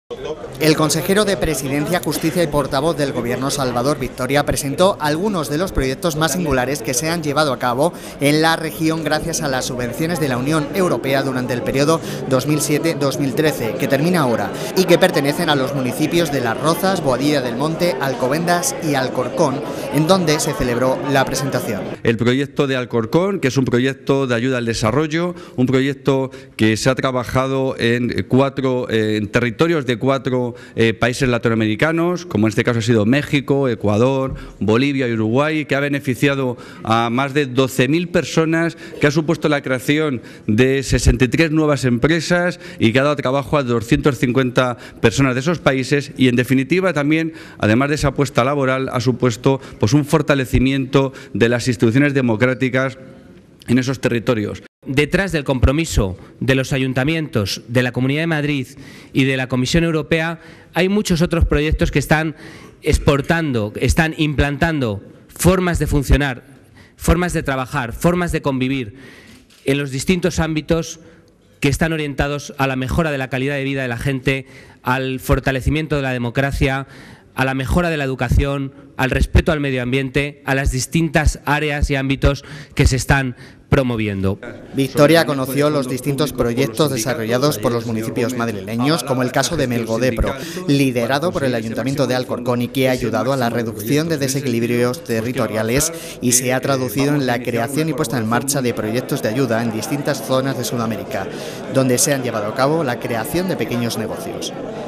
El consejero de Presidencia, Justicia y portavoz del Gobierno, Salvador Victoria, presentó algunos de los proyectos más singulares que se han llevado a cabo en la región gracias a las subvenciones de la Unión Europea durante el periodo 2007-2013, que termina ahora, y que pertenecen a los municipios de Las Rozas, Boadilla del Monte, Alcobendas y Alcorcón, en donde se celebró la presentación. El proyecto de Alcorcón, que es un proyecto de ayuda al desarrollo, un proyecto que se ha trabajado en territorios de cuatro países latinoamericanos, como en este caso ha sido México, Ecuador, Bolivia y Uruguay, que ha beneficiado a más de 12.000 personas, que ha supuesto la creación de 63 nuevas empresas y que ha dado trabajo a 250 personas de esos países y, en definitiva, también, además de esa apuesta laboral, ha supuesto un fortalecimiento de las instituciones democráticas en esos territorios. Detrás del compromiso de los ayuntamientos, de la Comunidad de Madrid y de la Comisión Europea hay muchos otros proyectos que están exportando, están implantando formas de funcionar, formas de trabajar, formas de convivir en los distintos ámbitos que están orientados a la mejora de la calidad de vida de la gente, al fortalecimiento de la democracia, a la mejora de la educación, al respeto al medio ambiente, a las distintas áreas y ámbitos que se están promoviendo. Victoria conoció los distintos proyectos desarrollados por los municipios madrileños, como el caso de Melgodepro, liderado por el Ayuntamiento de Alcorcón y que ha ayudado a la reducción de desequilibrios territoriales y se ha traducido en la creación y puesta en marcha de proyectos de ayuda en distintas zonas de Sudamérica, donde se han llevado a cabo la creación de pequeños negocios.